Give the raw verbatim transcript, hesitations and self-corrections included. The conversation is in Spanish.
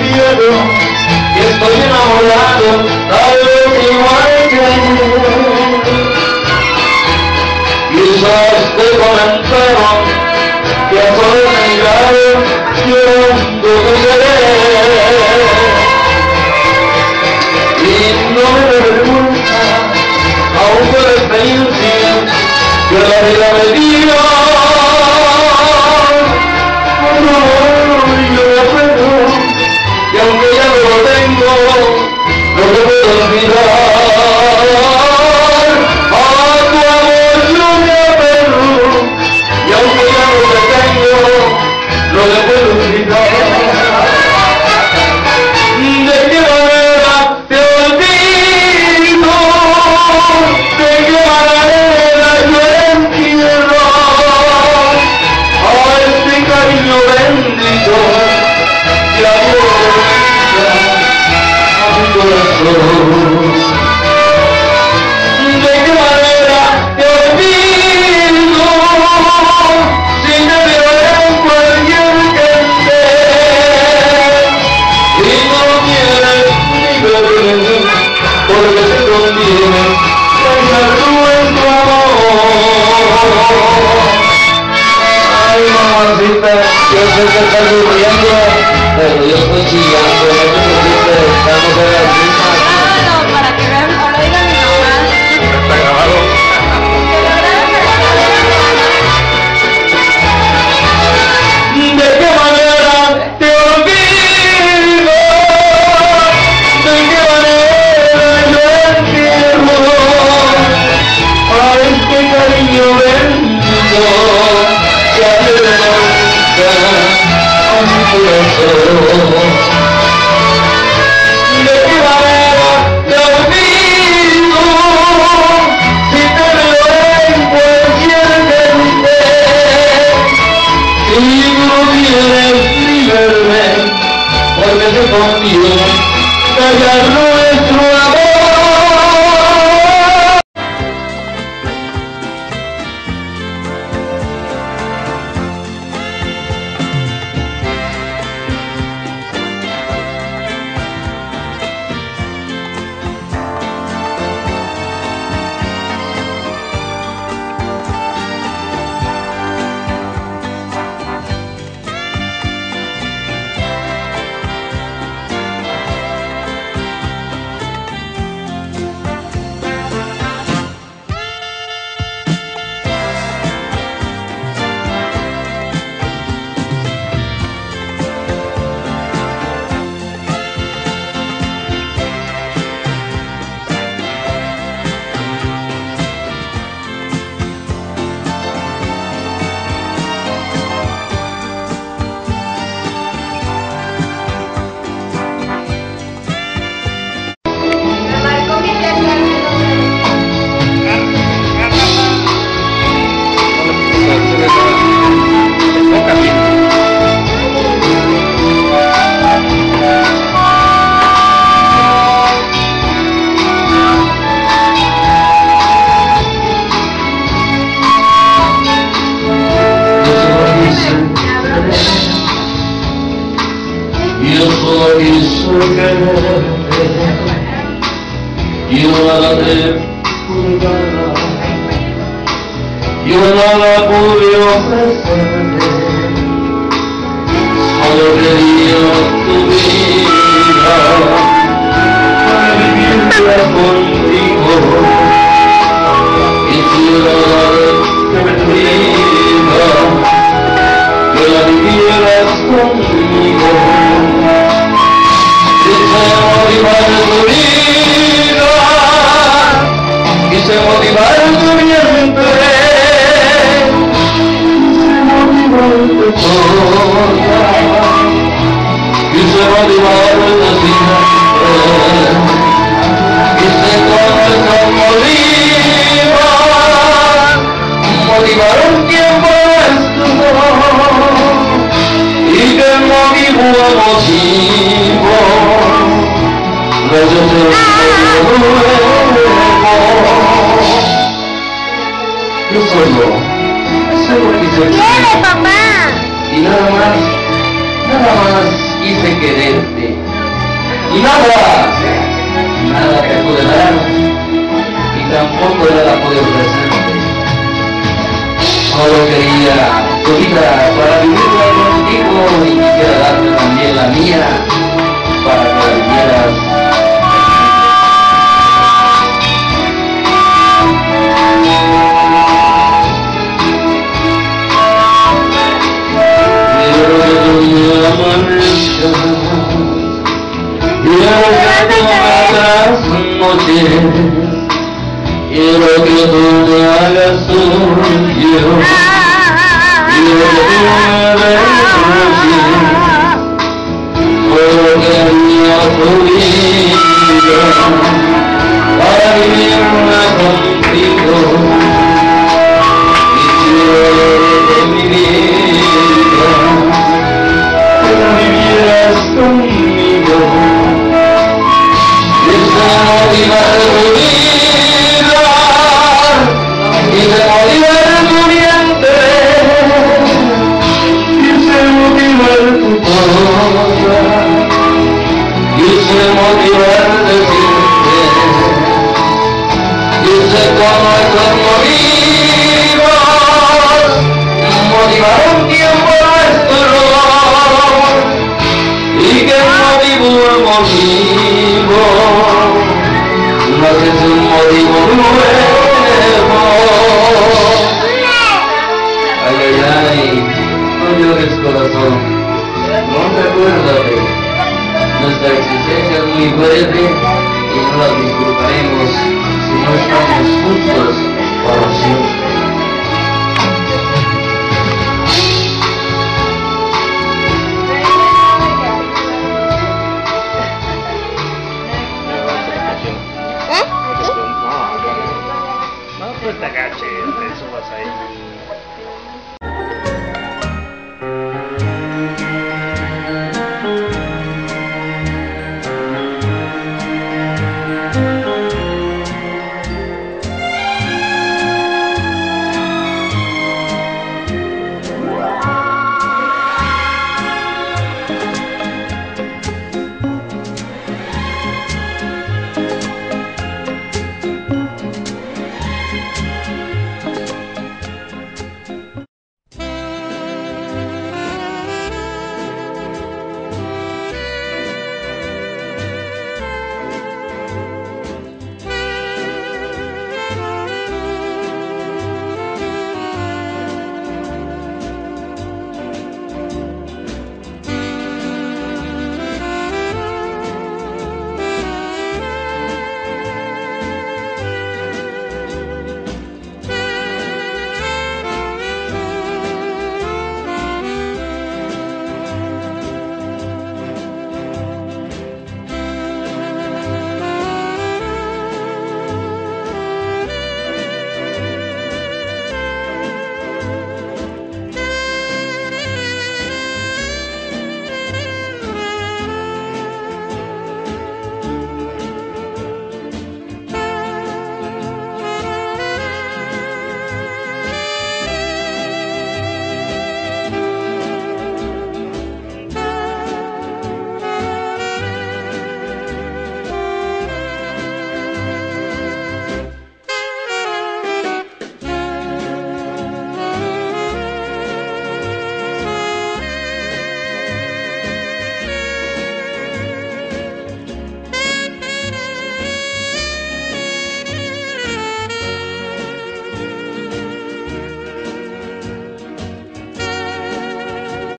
miedo, y estoy enamorado, tal vez igual que ayer. Quizás te comentaron que a solo mirar llorando de querer, y no me vergüenza aún por la experiencia que la vida me dio. No, yo me acuerdo que aunque ya no lo tengo, no te puedo olvidar. A tu amor yo me aferro, y aunque ya no te tengo, no te puedo olvidar. ¿De qué manera te olvido? ¿De qué manera yo entierro a este cariño bendito que a Dios bendiga a mi corazón? ¿De qué manera te olvido si te veo en cualquier gente y no quieres ni verme porque te conviene pensar nuestro amor? Ay, mamacita, yo sé que estás sufriendo, pero yo estoy chillando, no te preocupes, estamos en las mismas. Claro, para que vean, o lo diga mi mamá. Está grabado. Que lo graben para que lo diga mi mamá. ¿De qué manera te olvido? ¿De qué manera yo entierro a este cariño bendito que a Dios bendiga a mi corazón? ¿De qué manera te olvido si te veo en cualquier gente y no quieres ni verme porque te conviene callar nuestro amor? Me marcó mi teléfono. Yo soy su quererte, yo nada te pude dar, yo nada pude ofrecerte, solo quería tu vida, para vivirla contigo, quisiera darte mi vida, que la vivieras conmigo. Quise motivar tu vida, quise motivar tu vientre, quise motivarte toda, quise motivarte siempre, quise con nuestro motivar, motivar un tiempo nuestro, y que el motivo emotivo no se yo solo, solo quise ¿Quiere, papá? y nada más, nada más quise de quererte. Y nada, nada te pude dar, y tampoco nada pude ofrecerte. Solo quería tu vida para vivirla contigo y quisiera darte también la mía para que la vivieras. Quiero que tú me hagas noches, quiero que tú me hagas suyo, quiero que tú me beses, puedo quería tu vida para vivirla contigo, quisiera de mi vida que la vivieras conmigo. Motivar tu vida y se motivar tu vientre y se motivar tu cosa y se motivar decirte y se como estos motivos motivar un tiempo nuestro y que motivó el motivo no es un motivo nuevo. Ay, ay, ay, no llores corazón, no recuérdate, nuestra existencia es muy breve y no la disfrutaremos si no estamos juntos para siempre.